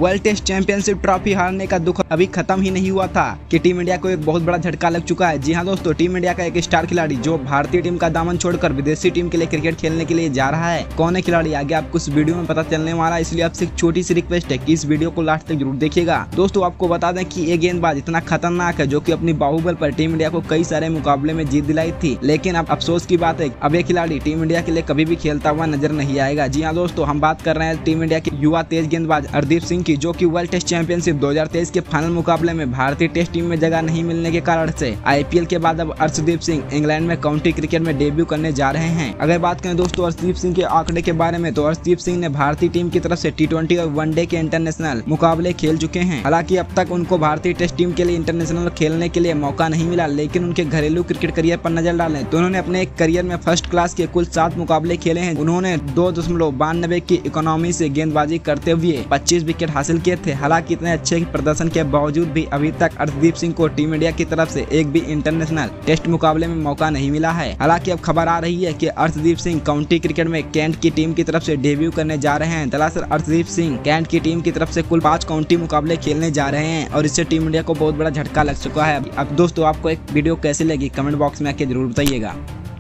World test championship trophy हारने का दुख अभी खत्म ही नहीं हुआ था कि टीम इंडिया को एक बहुत बड़ा झटका लग चुका है। जी हाँ दोस्तों, टीम इंडिया का एक स्टार खिलाड़ी जो भारतीय टीम का दामन छोड़कर विदेशी टीम के लिए क्रिकेट खेलने के लिए जा रहा है। कौन है खिलाड़ी, आगे आपको इस वीडियो में पता चलने वाला है, इसलिए आपसे एक छोटी सी रिक्वेस्ट है कि इस वीडियो को लास्ट तक जरूर देखिएगा। दोस्तों आपको बता दें कि ये गेंदबाज इतना खतरनाक है जो कि अपनी बाहुबल पर टीम इंडिया को कई सारे मुकाबले में जीत दिलाई थी, लेकिन अब अफसोस की बात है अब ये खिलाड़ी टीम इंडिया के लिए कभी भी खेलता हुआ नजर नहीं आएगा। जी हाँ दोस्तों, हम बात कर रहे हैं टीम इंडिया के युवा तेज गेंदबाज अर्शदीप सिंह की, जो कि वर्ल्ड टेस्ट चैंपियनशिप 2023 के फाइनल मुकाबले में भारतीय टेस्ट टीम में जगह नहीं मिलने के कारण से आईपीएल के बाद अब अर्शदीप सिंह इंग्लैंड में काउंटी क्रिकेट में डेब्यू करने जा रहे हैं। अगर बात करें दोस्तों अर्शदीप सिंह के आंकड़े के बारे में, तो अर्शदीप सिंह ने भारतीय टीम की तरफ से टी20 और वनडे के इंटरनेशनल मुकाबले खेल चुके हैं। हालांकि अब तक उनको भारतीय टेस्ट टीम के लिए इंटरनेशनल खेलने के लिए मौका नहीं मिला, लेकिन उनके घरेलू क्रिकेट करियर पर नजर डालें तो उन्होंने अपने करियर में फर्स्ट क्लास के कुल 7 मुकाबले खेले हैं। उन्होंने 2.92 की इकोनॉमी से गेंदबाजी करते हुए 25 विकेट हासिल किए थे। हालांकि इतने अच्छे प्रदर्शन के बावजूद भी अभी तक अर्शदीप सिंह को टीम इंडिया की तरफ से एक भी इंटरनेशनल टेस्ट मुकाबले में मौका नहीं मिला है। हालांकि अब खबर आ रही है कि अर्शदीप सिंह काउंटी क्रिकेट में कैंट की टीम की तरफ से डेब्यू करने जा रहे हैं। दरअसल अर्शदीप सिंह कैंट की टीम की तरफ से कुल 5 काउंटी मुकाबले खेलने जा रहे हैं और इससे टीम इंडिया को बहुत बड़ा झटका लग चुका है। अब दोस्तों आपको एक वीडियो कैसी लगी कमेंट बॉक्स में आके जरूर बताइएगा।